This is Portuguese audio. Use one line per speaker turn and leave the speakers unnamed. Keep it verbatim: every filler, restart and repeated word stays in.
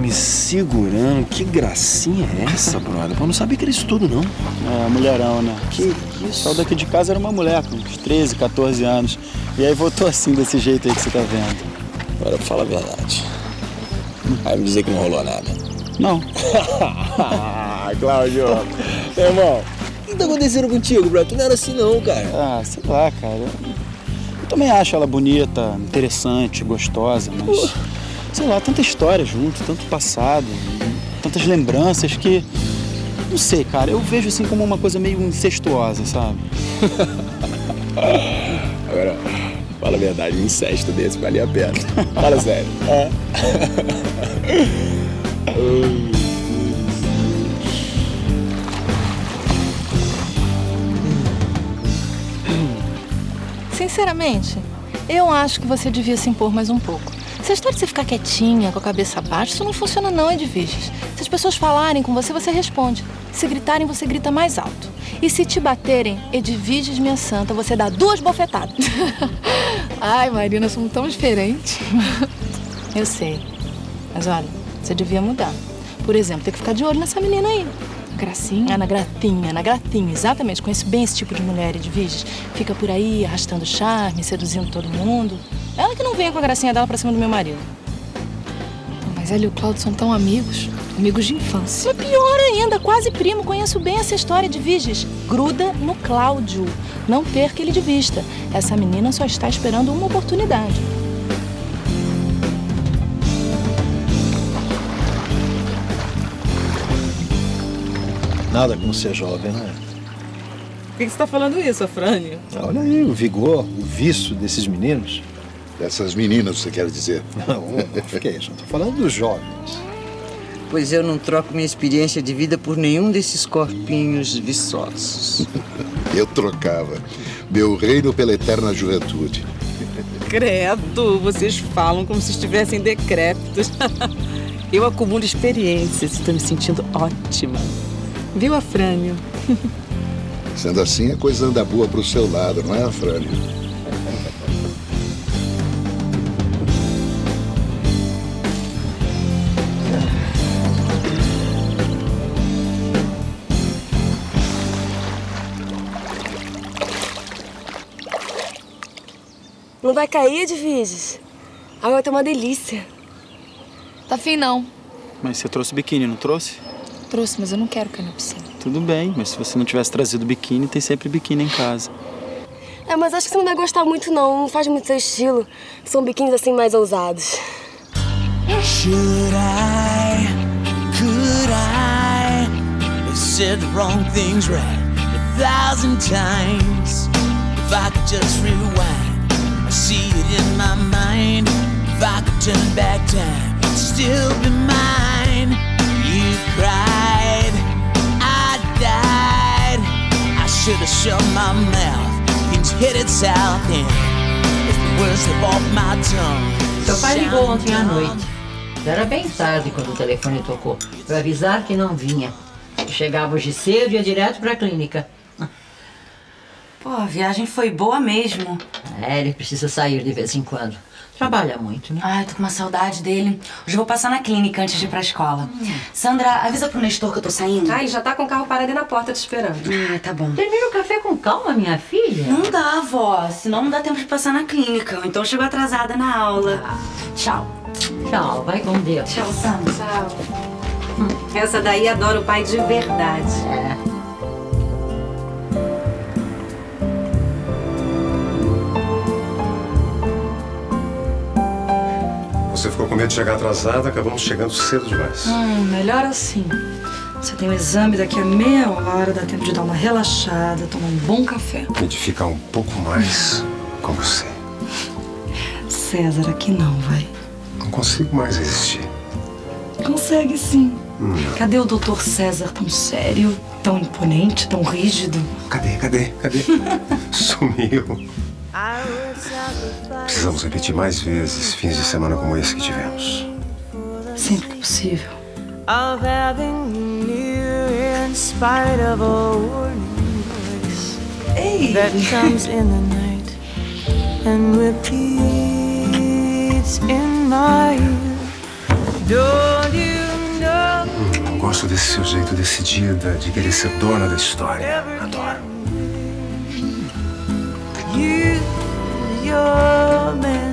me segurando. Que gracinha é essa, brother? Eu não sabia que era isso tudo, não.
É, mulherão, né? Que isso? Só daqui de casa era uma mulher com uns treze, quatorze anos. E aí voltou assim, desse jeito aí que você tá vendo.
Agora fala a verdade. Vai me dizer que não rolou nada.
Não.
Cláudio. Irmão, o que tá acontecendo contigo, bro? Tu não era assim não, cara.
Ah, sei lá, cara. Eu também acho ela bonita, interessante, gostosa, mas... Uh. Sei lá, tanta história junto, tanto passado, tantas lembranças que... Não sei, cara, eu vejo assim como uma coisa meio incestuosa, sabe?
Agora, fala a verdade, um incesto desse valia a pena. Fala sério. É.
Sinceramente, eu acho que você devia se impor mais um pouco. Essa história de você ficar quietinha, com a cabeça baixa, isso não funciona não, Edviges. Se as pessoas falarem com você, você responde. Se gritarem, você grita mais alto. E se te baterem, Edviges, minha santa, você dá duas bofetadas. Ai, Marina, somos tão diferentes. Eu sei. Mas olha, você devia mudar. Por exemplo, tem que ficar de olho nessa menina aí. Gracinha? Ah, na Gratinha, na Gratinha, exatamente. Conheço bem esse tipo de mulher, Edviges. Fica por aí, arrastando charme, seduzindo todo mundo. Ela que não venha com a gracinha dela pra cima do meu marido. Mas ela e o Cláudio são tão amigos. Amigos de infância. É pior ainda, quase primo. Conheço bem essa história, Edviges. Gruda no Cláudio. Não perca ele de vista. Essa menina só está esperando uma oportunidade.
Nada como ser jovem, né?
Por que você está falando isso, Afrânio?
Olha aí o vigor, o vício desses meninos.
Dessas meninas, você quer dizer?
Não, o que é isso? Eu tô falando dos jovens.
Pois eu não troco minha experiência de vida por nenhum desses corpinhos viçosos.
Eu trocava meu reino pela eterna juventude.
Credo, vocês falam como se estivessem decrépitos. Eu acumulo experiências e estou me sentindo ótima. Viu, Afrânio?
Sendo assim, a coisa anda boa pro seu lado, não é, Afrânio?
Não vai cair, Edviges? A água tá uma delícia.
Tá afim, não.
Mas você trouxe biquíni, não trouxe?
Trouxe, mas eu não quero cair na piscina.
Tudo bem, mas se você não tivesse trazido biquíni, tem sempre biquíni em casa.
É, mas acho que você não vai gostar muito, não. Não faz muito seu estilo. São biquínis assim mais ousados.
Should I, could I have said the wrong things right a thousand times? If I could just rewind, I see it in my mind. If I could turn back time, it'd still be mine. You cried, I died. I should have shut my mouth. Things headed south and it's the words slip off my tongue.
Seu pai ligou ontem à noite. Era bem tarde quando o telefone tocou, para avisar que não vinha. Chegava hoje cedo e ia direto para a clínica.
Pô, a viagem foi boa mesmo.
É, ele precisa sair de vez em quando. Trabalha muito, né?
Ai, tô com uma saudade dele. Hoje eu vou passar na clínica antes de ir pra escola. Hum. Sandra, avisa pro Nestor que eu tô saindo.
Ai, já tá com o carro parado aí na porta te esperando.
Ah, tá bom.
Termina o café com calma, minha filha.
Não dá, vó. Senão não dá tempo de passar na clínica. Então eu chego atrasada na aula.
Ah.
Tchau.
Tchau, vai com Deus.
Tchau, Sandra.
Tchau. Hum. Essa daí adora o pai de verdade.
É.
Você ficou com medo de chegar atrasada, acabamos chegando cedo demais.
Hum, melhor assim. Você tem um exame daqui a meia hora, dá tempo de dar uma relaxada, tomar um bom café.
E de ficar um pouco mais com você.
César, aqui não, vai.
Não consigo mais resistir.
Consegue sim.
Hum.
Cadê o doutor César tão sério, tão imponente, tão rígido?
Cadê, cadê, cadê? Sumiu. Precisamos repetir mais vezes fins de semana como esse que tivemos.
Sempre que possível.
Of having you in spite of a warning voice
Ei.
that comes in the night and repeats in my ear. Don't you
Gosto desse seu jeito decidida de querer ser dona da história. Adoro.
You, you're man.